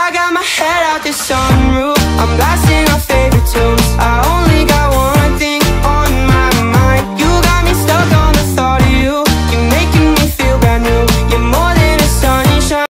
I got my head out the sunroof, I'm blasting